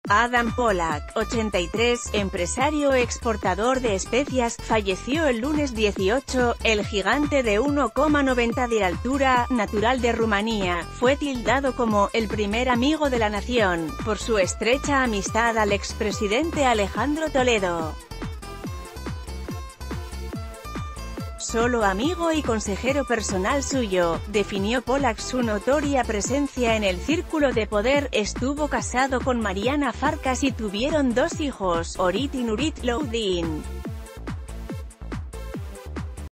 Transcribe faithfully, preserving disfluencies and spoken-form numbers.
Adam Pollack, ochenta y tres, empresario exportador de especias, falleció el lunes dieciocho. El gigante de uno coma noventa de altura, natural de Rumanía, fue tildado como «el primer amigo de la nación», por su estrecha amistad al expresidente Alejandro Toledo. Solo amigo y consejero personal suyo, definió Pollack su notoria presencia en el círculo de poder. Estuvo casado con Mariana Farkas y tuvieron dos hijos, Orit y Nurit Loudin.